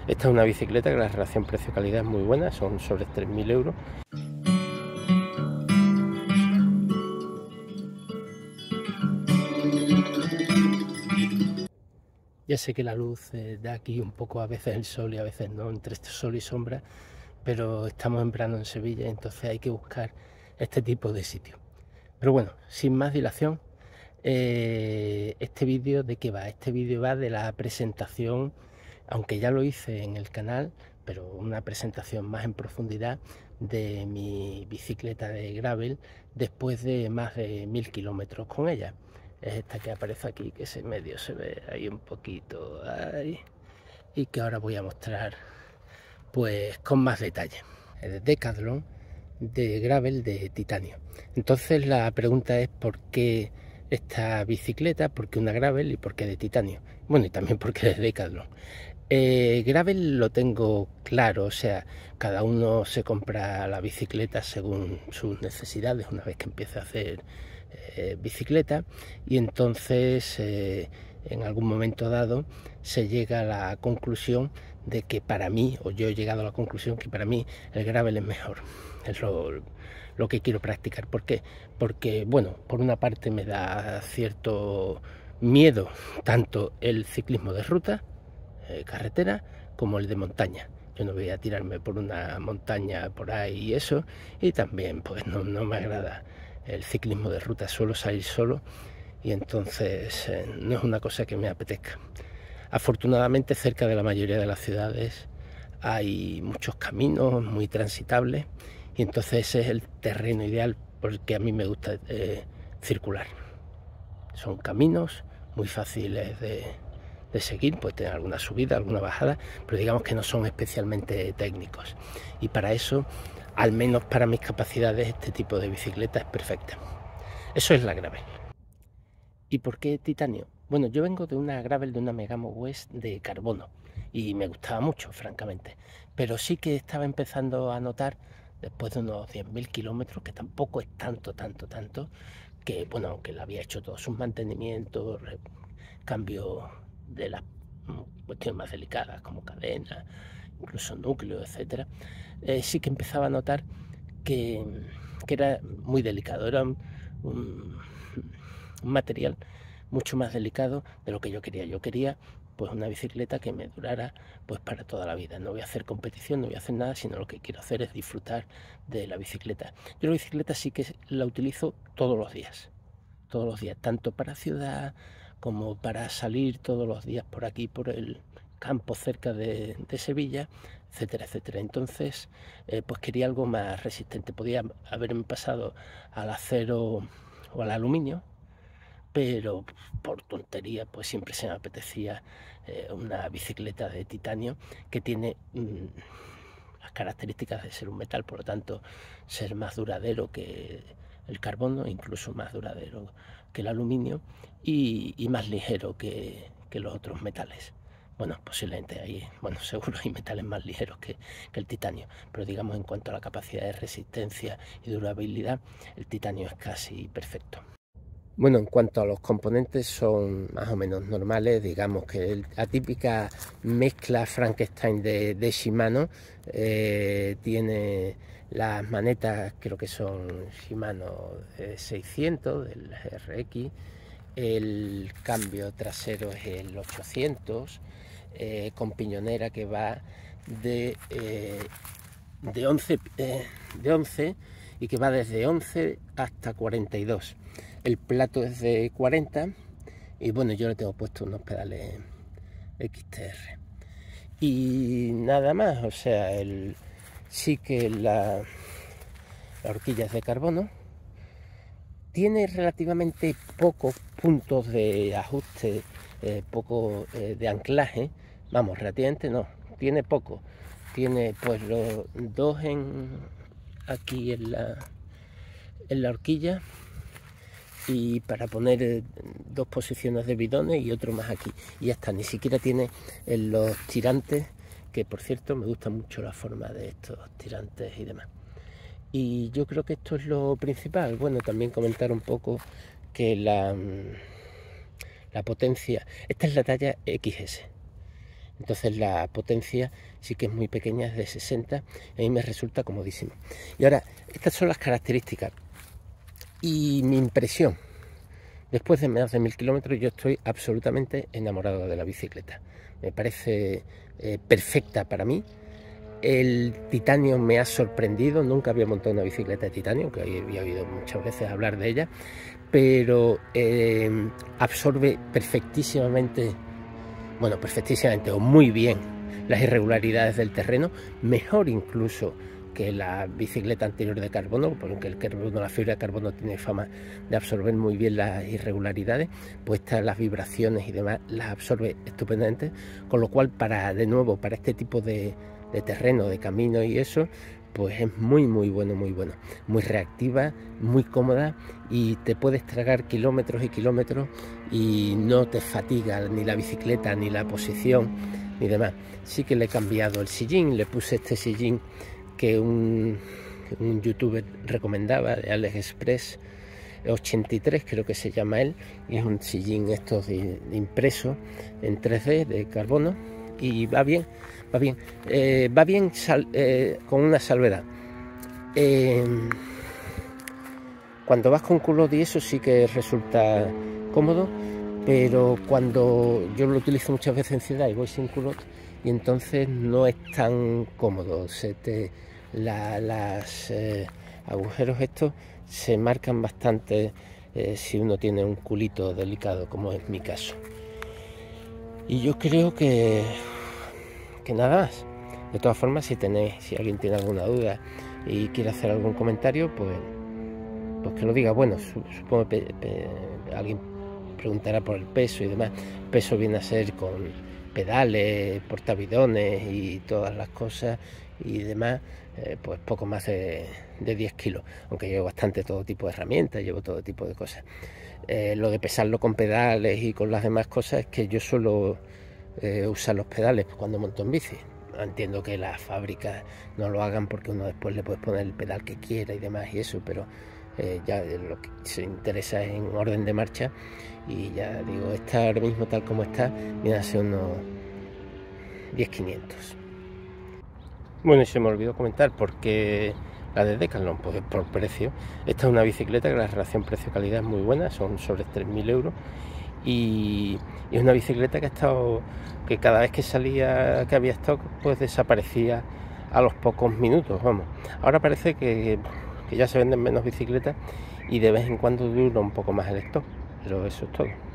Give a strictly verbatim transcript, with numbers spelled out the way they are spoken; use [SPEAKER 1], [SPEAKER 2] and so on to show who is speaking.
[SPEAKER 1] Esta es una bicicleta que la relación precio-calidad es muy buena, son sobre tres mil euros. Ya sé que la luz eh, da aquí un poco, a veces el sol y a veces no, entre este sol y sombra, pero estamos en verano en Sevilla, entonces hay que buscar este tipo de sitio. Pero bueno, sin más dilación, eh, este vídeo ¿de qué va? Este vídeo va de la presentación, aunque ya lo hice en el canal, pero una presentación más en profundidad de mi bicicleta de gravel después de más de mil kilómetros con ella. Es esta que aparece aquí, que ese medio se ve ahí un poquito ahí, y que ahora voy a mostrar pues con más detalle. Es de Decathlon, de gravel de titanio. Entonces la pregunta es ¿por qué esta bicicleta? ¿Por qué una gravel y por qué de titanio? Bueno, y también por qué de Decathlon. Eh, gravel lo tengo claro, o sea, cada uno se compra la bicicleta según sus necesidades una vez que empieza a hacer eh, bicicleta, y entonces eh, en algún momento dado se llega a la conclusión de que para mí, o yo he llegado a la conclusión que para mí el gravel es mejor, es lo, lo que quiero practicar. ¿Por qué? Porque, bueno, por una parte me da cierto miedo tanto el ciclismo de ruta, eh, carretera, como el de montaña. Yo no voy a tirarme por una montaña por ahí y eso, y también pues no, no me agrada el ciclismo de ruta, suelo salir solo y entonces eh, no es una cosa que me apetezca. Afortunadamente cerca de la mayoría de las ciudades hay muchos caminos muy transitables y entonces ese es el terreno ideal porque a mí me gusta eh, circular. Son caminos muy fáciles de, de seguir, puede tener alguna subida, alguna bajada, pero digamos que no son especialmente técnicos, y para eso, al menos para mis capacidades, este tipo de bicicleta es perfecta. Eso es la gravel. ¿Y por qué titanio? Bueno, yo vengo de una gravel, de una Megamo West de carbono, y me gustaba mucho, francamente, pero sí que estaba empezando a notar, después de unos diez mil kilómetros, que tampoco es tanto, tanto, tanto, que, bueno, aunque le había hecho todos sus mantenimientos, cambio de las cuestiones más delicadas como cadena, incluso núcleo, etcétera, eh, sí que empezaba a notar que, que era muy delicado, era un, un, un material mucho más delicado de lo que yo quería. Yo quería pues una bicicleta que me durara pues para toda la vida. No voy a hacer competición, no voy a hacer nada, sino lo que quiero hacer es disfrutar de la bicicleta. Yo la bicicleta sí que la utilizo todos los días, todos los días, tanto para ciudad como para salir todos los días por aquí, por el campo cerca de, de Sevilla, etcétera, etcétera. Entonces, eh, pues quería algo más resistente. Podía haberme pasado al acero o al aluminio, pero por tontería pues siempre se me apetecía eh, una bicicleta de titanio que tiene mmm, las características de ser un metal, por lo tanto ser más duradero que el carbono, incluso más duradero que el aluminio, y, y más ligero que, que los otros metales. Bueno, posiblemente hay, bueno, seguro hay metales más ligeros que, que el titanio, pero digamos en cuanto a la capacidad de resistencia y durabilidad, el titanio es casi perfecto. Bueno, en cuanto a los componentes son más o menos normales, digamos que la típica mezcla Frankenstein de, de Shimano, eh, tiene las manetas, creo que son Shimano seiscientos del R X, el cambio trasero es el ochocientos, eh, con piñonera que va de, eh, de, once, eh, de once y que va desde once hasta cuarenta y dos. El plato es de cuarenta y bueno, yo le tengo puesto unos pedales X T R. Y nada más, o sea, el, sí que la, la horquilla es de carbono. Tiene relativamente pocos puntos de ajuste, eh, poco eh, de anclaje. Vamos, relativamente no, tiene poco. Tiene pues los dos en aquí en la, en la horquilla, y para poner dos posiciones de bidones y otro más aquí, y ya está. Ni siquiera tiene los tirantes, que por cierto me gusta mucho la forma de estos tirantes y demás. Y yo creo que esto es lo principal. Bueno, también comentar un poco que la, la potencia, esta es la talla X S, Entonces la potencia sí que es muy pequeña, es de sesenta, y a mí me resulta comodísimo. Y ahora, estas son las características y mi impresión. Después de más de mil kilómetros yo estoy absolutamente enamorado de la bicicleta. Me parece eh, perfecta para mí. El titanio me ha sorprendido, nunca había montado una bicicleta de titanio, aunque había oído muchas veces hablar de ella, pero eh, absorbe perfectísimamente, bueno, perfectísimamente o muy bien las irregularidades del terreno, mejor incluso que la bicicleta anterior de carbono, porque el carbono, la fibra de carbono tiene fama de absorber muy bien las irregularidades, pues estas, las vibraciones y demás las absorbe estupendamente, con lo cual para, de nuevo, para este tipo de, de terreno, de camino y eso, pues es muy muy bueno, muy bueno, muy reactiva, muy cómoda y te puedes tragar kilómetros y kilómetros y no te fatiga ni la bicicleta, ni la posición, ni demás. Sí que le he cambiado el sillín, le puse este sillín que un, un youtuber recomendaba, de AliExpress ochenta y tres creo que se llama él, y es un sillín estos de, de impreso en tres D de carbono y va bien, va bien, eh, va bien sal, eh, con una salvedad. Eh, cuando vas con culotte y eso sí que resulta cómodo, pero cuando yo lo utilizo muchas veces en ciudad y voy sin culotte, y entonces no es tan cómodo, se te, la, las eh, agujeros estos se marcan bastante eh, si uno tiene un culito delicado, como es mi caso. Y yo creo que, que nada más. De todas formas, si tenéis, si alguien tiene alguna duda y quiere hacer algún comentario, pues, pues que lo diga. Bueno, supongo que alguien preguntará por el peso y demás. El peso viene a ser con pedales, portabidones y todas las cosas y demás, eh, pues poco más de, de diez kilos, aunque llevo bastante todo tipo de herramientas, llevo todo tipo de cosas. Eh, lo de pesarlo con pedales y con las demás cosas es que yo suelo eh, usar los pedales cuando monto en bici. Entiendo que las fábricas no lo hagan porque uno después le puede poner el pedal que quiera y demás y eso, pero eh, ya lo que se interesa es en orden de marcha. Y ya digo, esta ahora mismo tal como está, viene a ser unos diez quinientos. Bueno, y se me olvidó comentar porque la de Decathlon, pues por precio. Esta es una bicicleta que la relación precio-calidad es muy buena, son sobre tres mil euros. Y, y es una bicicleta que ha estado, que cada vez que salía, que había stock, pues desaparecía a los pocos minutos, vamos. Ahora parece que, que ya se venden menos bicicletas y de vez en cuando dura un poco más el stock, pero eso es todo.